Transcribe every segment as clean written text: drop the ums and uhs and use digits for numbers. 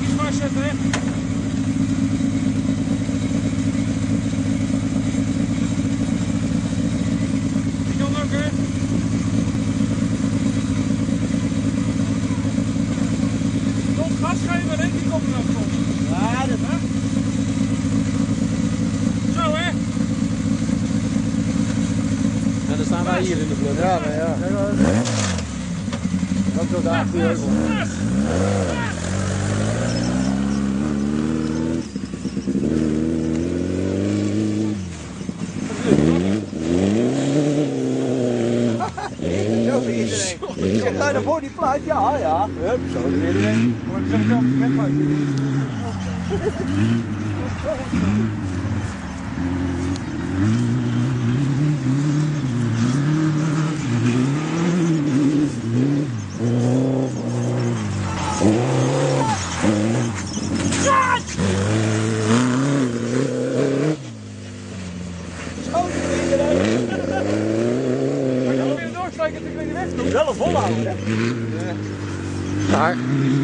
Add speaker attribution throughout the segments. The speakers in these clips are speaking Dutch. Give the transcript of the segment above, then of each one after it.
Speaker 1: iets vastzetten, hè. Die kan ook, hè. Tot gas geven, hè. Die komt er nog op.
Speaker 2: Ja, dat
Speaker 1: hè. Zo, hè.
Speaker 2: En dan staan wij hier in de vlucht. Ja, maar ja. Ook zo daar achter je Zo voor iedereen. Komt daar voor die plaat? Ja, ja. Hup, zo er weer in. Maar ik zeg zelf met mij. Wel een volhouden, hè?
Speaker 3: Maar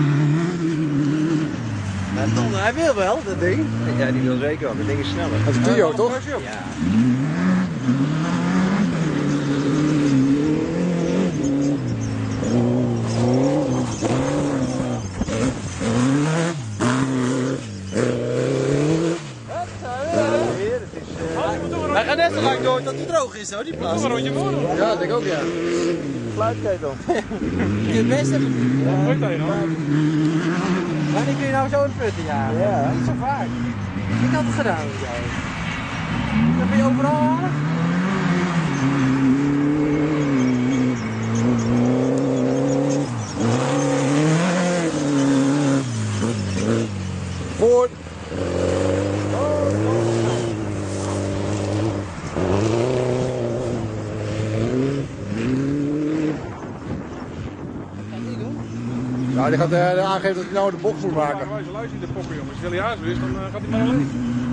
Speaker 2: Hij wil wel, dat ding. Ja, die wil zeker wel. Dat ding is sneller.
Speaker 3: dat is een duo, toch?
Speaker 2: Ja. Hij gaat net zo lang door tot het droog is, hoor, die plaats.
Speaker 1: Doe maar een rondje voor.
Speaker 3: Ja, dat denk ik ook, ja.
Speaker 2: Fluitketel. Je best heb ik niet.
Speaker 1: Ja, goed tegen, hoor.
Speaker 2: Wanneer kun je nou zo in putten jagen? Ja. Niet zo vaak. Ik had het gedaan met jou. Dat ben je overal halen?
Speaker 3: Voor. Nou, die gaat aangeven dat hij nou de bocht moet maken.
Speaker 1: Luister in de pokken, jongens. Als hij is, dan gaat hij maar alleen.